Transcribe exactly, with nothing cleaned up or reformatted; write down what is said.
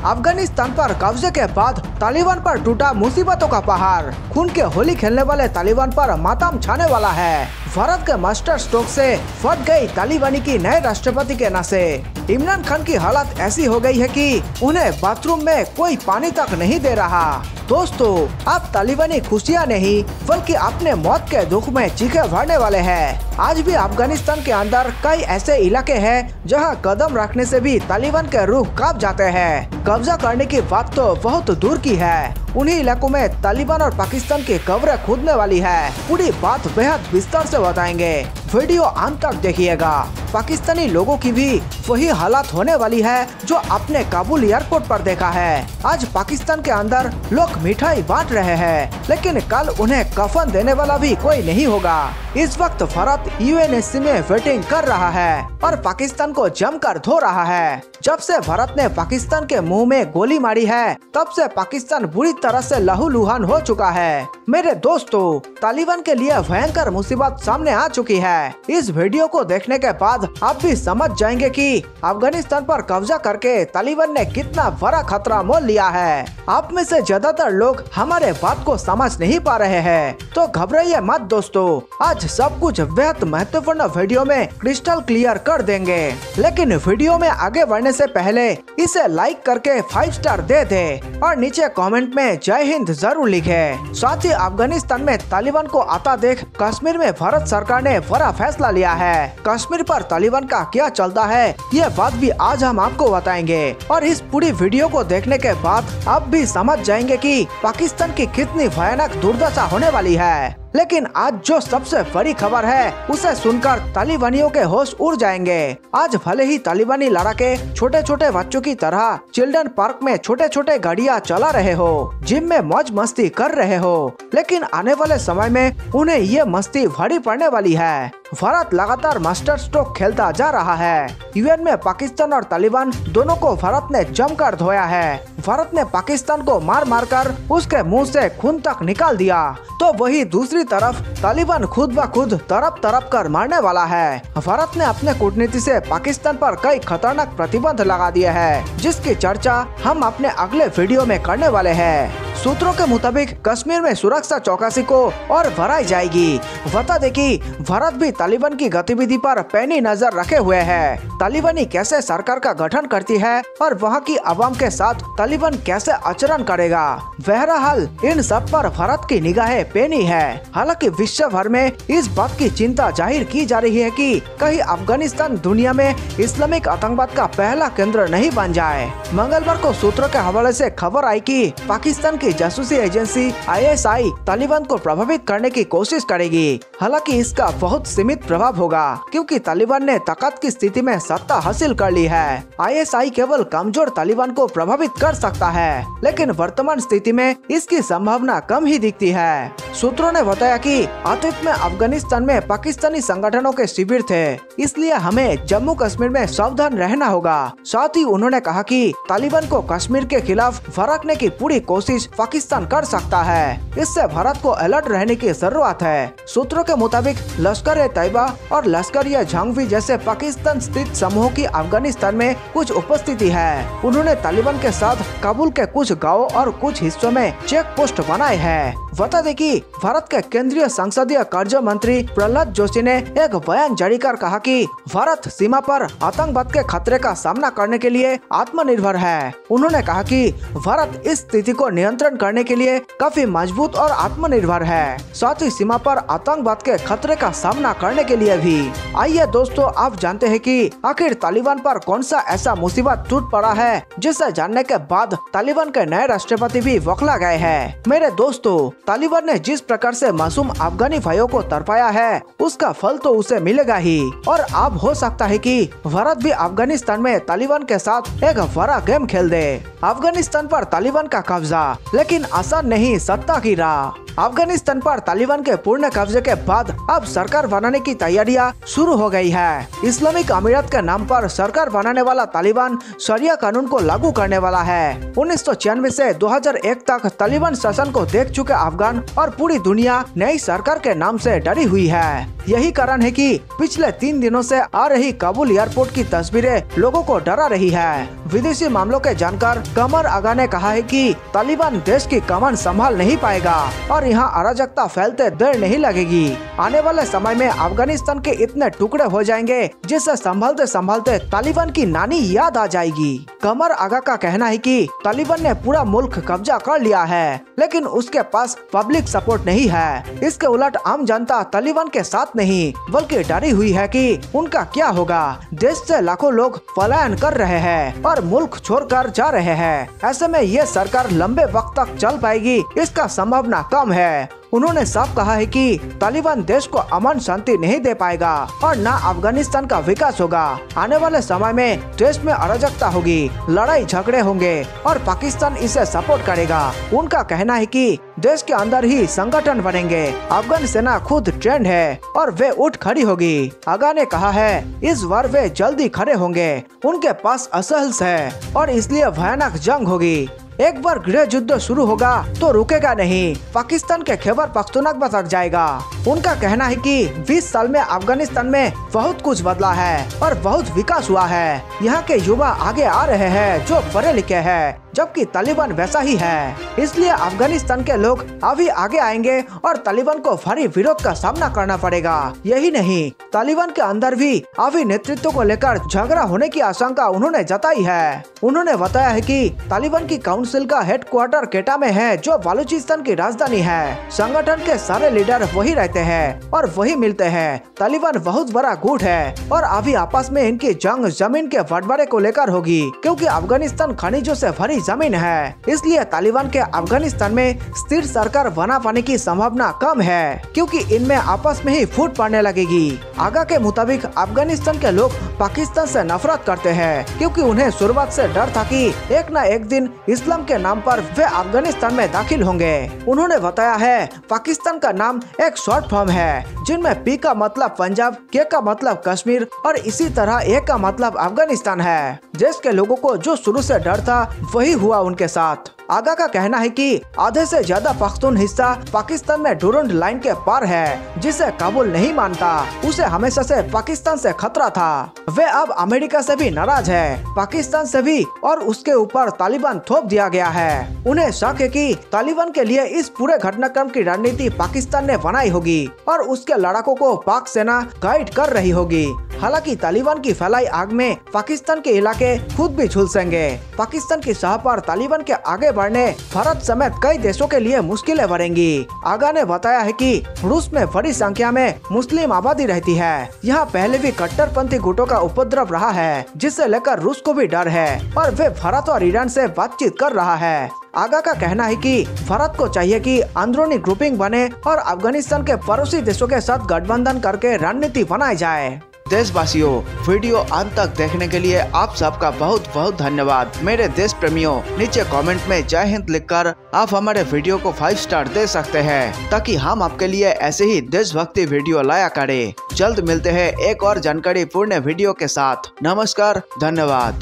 अफगानिस्तान पर कब्जे के बाद तालिबान पर टूटा मुसीबतों का पहाड़। खून के होली खेलने वाले तालिबान पर मातम छाने वाला है। भारत के मास्टर स्ट्रोक से फट गई तालिबानी की नए राष्ट्रपति के नसें। इमरान खान की हालत ऐसी हो गई है कि उन्हें बाथरूम में कोई पानी तक नहीं दे रहा। दोस्तों, अब तालिबानी खुशियां नहीं बल्कि अपने मौत के दुख में चीखे भरने वाले हैं। आज भी अफगानिस्तान के अंदर कई ऐसे इलाके हैं जहां कदम रखने से भी तालिबान के रूह कांप जाते हैं। कब्जा करने की बात तो बहुत दूर की है, उन्हीं इलाकों में तालिबान और पाकिस्तान की कब्रें खुदने वाली है। पूरी बात बेहद विस्तार से बताएंगे, वीडियो अंत तक देखिएगा। पाकिस्तानी लोगों की भी वही हालत होने वाली है जो आपने काबुल एयरपोर्ट पर देखा है। आज पाकिस्तान के अंदर लोग मिठाई बांट रहे हैं, लेकिन कल उन्हें कफन देने वाला भी कोई नहीं होगा। इस वक्त भारत यूएनएससी में वेटिंग कर रहा है और पाकिस्तान को जमकर धो रहा है। जब से भारत ने पाकिस्तान के मुंह में गोली मारी है, तब से पाकिस्तान बुरी तरह से लहूलुहान हो चुका है। मेरे दोस्तों, तालिबान के लिए भयंकर मुसीबत सामने आ चुकी है। इस वीडियो को देखने के बाद आप भी समझ जाएंगे कि अफगानिस्तान पर कब्जा करके तालिबान ने कितना बड़ा खतरा मोल लिया है। आप में से ज्यादातर लोग हमारे बात को समझ नहीं पा रहे हैं, तो घबराइए मत दोस्तों। आज सब कुछ बेहद महत्वपूर्ण वीडियो में क्रिस्टल क्लियर कर देंगे। लेकिन वीडियो में आगे बढ़ने से पहले इसे लाइक करके फाइव स्टार दे दे और नीचे कमेंट में जय हिंद जरूर लिखे। साथ ही अफगानिस्तान में तालिबान को आता देख कश्मीर में भारत सरकार ने बड़ा फैसला लिया है। कश्मीर पर तालिबान का क्या चलता है, ये बात भी आज हम आपको बताएंगे। और इस पूरी वीडियो को देखने के बाद आप भी समझ जाएंगे कि पाकिस्तान की कितनी भयानक दुर्दशा होने वाली है। लेकिन आज जो सबसे बड़ी खबर है, उसे सुनकर तालिबानियों के होश उड़ जाएंगे। आज भले ही तालिबानी लड़ाके छोटे छोटे बच्चों की तरह चिल्ड्रन पार्क में छोटे छोटे गाड़ियां चला रहे हो, जिम में मौज मस्ती कर रहे हो, लेकिन आने वाले समय में उन्हें ये मस्ती भारी पड़ने वाली है। भारत लगातार मास्टर स्ट्रोक खेलता जा रहा है। यूएन में पाकिस्तान और तालिबान दोनों को भारत ने जमकर धोया है। भारत ने पाकिस्तान को मार मार कर उसके मुंह से खून तक निकाल दिया, तो वही दूसरी तरफ तालिबान खुद ब खुद तरफ तरफ कर मारने वाला है। भारत ने अपने कूटनीति से पाकिस्तान पर कई खतरनाक प्रतिबंध लगा दिए हैं, जिसकी चर्चा हम अपने अगले वीडियो में करने वाले हैं। सूत्रों के मुताबिक कश्मीर में सुरक्षा चौकसी को और बढ़ाई जाएगी। बता दें कि भारत भी तालिबान की गतिविधि पर पैनी नजर रखे हुए है। तालिबानी कैसे सरकार का गठन करती है और वहाँ की आवाम के साथ तालिबान कैसे आचरण करेगा, बहरहाल इन सब पर भारत की निगाहें पैनी है। हालांकि विश्व भर में इस बात की चिंता जाहिर की जा रही है कि कहीं अफगानिस्तान दुनिया में इस्लामिक आतंकवाद का पहला केंद्र नहीं बन जाए। मंगलवार को सूत्रों के हवाले से खबर आई कि पाकिस्तान की जासूसी agency I S I Taliban को प्रभावित करने की कोशिश करेगी। हालांकि इसका बहुत सीमित प्रभाव होगा, क्योंकि तालिबान ने ताकत की स्थिति में सत्ता हासिल कर ली है। आई एस आई केवल कमजोर तालिबान को प्रभावित कर सकता है, लेकिन वर्तमान स्थिति में इसकी संभावना कम ही दिखती है। सूत्रों ने बताया कि अतीत में अफगानिस्तान में पाकिस्तानी संगठनों के शिविर थे, इसलिए हमें जम्मू कश्मीर में सावधान रहना होगा। साथ ही उन्होंने कहा कि तालिबान को कश्मीर के खिलाफ भड़कने की पूरी कोशिश पाकिस्तान कर सकता है। इससे भारत को अलर्ट रहने की जरूरत है। सूत्रों के मुताबिक लश्कर ए तैयबा और लश्कर ए जंगवी जैसे पाकिस्तान स्थित समूहों की अफगानिस्तान में कुछ उपस्थिति है। उन्होंने तालिबान के साथ काबुल के कुछ गाँव और कुछ हिस्सों में चेक पोस्ट बनाए हैं। बता दें कि भारत के केंद्रीय संसदीय कार्य मंत्री प्रहलाद जोशी ने एक बयान जारी कर कहा कि भारत सीमा पर आतंकवाद के खतरे का सामना करने के लिए आत्मनिर्भर है। उन्होंने कहा कि भारत इस स्थिति को नियंत्रण करने के लिए काफी मजबूत और आत्मनिर्भर है, साथ ही सीमा पर आतंकवाद के खतरे का सामना करने के लिए भी। आइए दोस्तों, आप जानते हैं कि आखिर तालिबान पर कौन सा ऐसा मुसीबत टूट पड़ा है, जिसे जानने के बाद तालिबान के नए राष्ट्रपति भी बौखला गए हैं। मेरे दोस्तों, तालिबान ने जिस प्रकार से मासूम अफगानी भाइयों को तरपाया है, उसका फल तो उसे मिलेगा ही। और अब हो सकता है कि भारत भी अफगानिस्तान में तालिबान के साथ एक बड़ा गेम खेल दे। अफगानिस्तान पर तालिबान का कब्जा, लेकिन आसान नहीं सत्ता की राह। अफगानिस्तान पर तालिबान के पूर्ण कब्जे के बाद अब सरकार बनाने की तैयारियां शुरू हो गई है। इस्लामिक अमीरात के नाम पर सरकार बनाने वाला तालिबान शरिया कानून को लागू करने वाला है। उन्नीस सौ छियानवे से दो हज़ार एक तक तालिबान शासन को देख चुके अफगान और पूरी दुनिया नई सरकार के नाम से डरी हुई है। यही कारण है कि पिछले तीन दिनों से आ रही काबुल एयरपोर्ट की तस्वीरें लोगों को डरा रही है। विदेशी मामलों के जानकार कमर आगा ने कहा है कि तालिबान देश की कमान संभाल नहीं पाएगा और यहाँ अराजकता फैलते देर नहीं लगेगी। आने वाले समय में अफगानिस्तान के इतने टुकड़े हो जाएंगे जिसे संभालते संभालते तालिबान की नानी याद आ जाएगी। कमर आगा का कहना है कि तालिबान ने पूरा मुल्क कब्जा कर लिया है, लेकिन उसके पास पब्लिक सपोर्ट नहीं है। इसके उलट आम जनता तालिबान के साथ नहीं बल्कि डरी हुई है कि उनका क्या होगा। देश से लाखों लोग पलायन कर रहे हैं और मुल्क छोड़कर जा रहे हैं। ऐसे में ये सरकार लंबे वक्त तक चल पाएगी इसका संभावना कम है। उन्होंने साफ कहा है कि तालिबान देश को अमन शांति नहीं दे पाएगा और न अफगानिस्तान का विकास होगा। आने वाले समय में देश में अराजकता होगी, लड़ाई झगड़े होंगे और पाकिस्तान इसे सपोर्ट करेगा। उनका कहना है कि देश के अंदर ही संगठन बनेंगे। अफगान सेना खुद ट्रेंड है और वे उठ खड़ी होगी। आगा ने कहा है इस बार वे जल्दी खड़े होंगे। उनके पास असहल्स है और इसलिए भयानक जंग होगी। एक बार गृह युद्ध शुरू होगा तो रुकेगा नहीं। पाकिस्तान के खैबर पख्तूनख्वा तक जाएगा। उनका कहना है कि बीस साल में अफगानिस्तान में बहुत कुछ बदला है और बहुत विकास हुआ है। यहाँ के युवा आगे आ रहे हैं जो पढ़े लिखे हैं, जबकि तालिबान वैसा ही है। इसलिए अफगानिस्तान के लोग अभी आगे आएंगे और तालिबान को भारी विरोध का सामना करना पड़ेगा। यही नहीं, तालिबान के अंदर भी अभी नेतृत्व को लेकर झगड़ा होने की आशंका उन्होंने जताई है। उन्होंने बताया है कि तालिबान की काउंसिल का हेडक्वार्टर केटा में है, जो बलूचिस्तान की राजधानी है। संगठन के सारे लीडर वही रहते हैं और वही मिलते हैं। तालिबान बहुत बड़ा गुट है और अभी आपस में इनकी जंग जमीन के बंटवारे को लेकर होगी, क्योंकि अफगानिस्तान खनिजों से भरी जमीन है। इसलिए तालिबान के अफगानिस्तान में स्थिर सरकार बना पाने की संभावना कम है, क्योंकि इनमें आपस में ही फूट पड़ने लगेगी। आगा के मुताबिक अफगानिस्तान के लोग पाकिस्तान से नफरत करते हैं, क्योंकि उन्हें शुरुआत से डर था कि एक न एक दिन इस्लाम के नाम पर वे अफगानिस्तान में दाखिल होंगे। उन्होंने बताया है पाकिस्तान का नाम एक शॉर्ट फॉर्म है, जिनमें पी का मतलब पंजाब, के का मतलब कश्मीर और इसी तरह ए का मतलब अफगानिस्तान है। देश के लोगों को जो शुरू से डर था वही हुआ उनके साथ। आगा का कहना है कि आधे से ज्यादा पख्तून हिस्सा पाकिस्तान में डुरंड लाइन के पार है, जिसे काबुल नहीं मानता। उसे हमेशा से पाकिस्तान से खतरा था। वे अब अमेरिका से भी नाराज है, पाकिस्तान से भी, और उसके ऊपर तालिबान थोप दिया गया है। उन्हें शक है कि तालिबान के लिए इस पूरे घटनाक्रम की रणनीति पाकिस्तान ने बनाई होगी और उसके लड़ाकों को पाक सेना गाइड कर रही होगी। हालांकि तालिबान की फैलाई आग में पाकिस्तान के इलाके खुद भी झुलसेंगे। पाकिस्तान की शाह पर तालिबान के आगे बढ़ने भारत समेत कई देशों के लिए मुश्किलें बढ़ेंगी। आगा ने बताया है कि रूस में बड़ी संख्या में मुस्लिम आबादी रहती है। यहाँ पहले भी कट्टरपंथी गुटों का उपद्रव रहा है, जिससे लेकर रूस को भी डर है और वे भारत और ईरान से बातचीत कर रहा है। आगा का कहना है कि भारत को चाहिए कि अंदरूनी ग्रुपिंग बने और अफगानिस्तान के पड़ोसी देशों के साथ गठबंधन करके रणनीति बनाई जाए। देशवासियों, वीडियो अंत तक देखने के लिए आप सबका बहुत बहुत धन्यवाद। मेरे देश प्रेमियों, नीचे कमेंट में जय हिंद लिखकर आप हमारे वीडियो को फाइव स्टार दे सकते हैं, ताकि हम आपके लिए ऐसे ही देशभक्ति वीडियो लाया करें। जल्द मिलते हैं एक और जानकारी पूर्ण वीडियो के साथ। नमस्कार, धन्यवाद।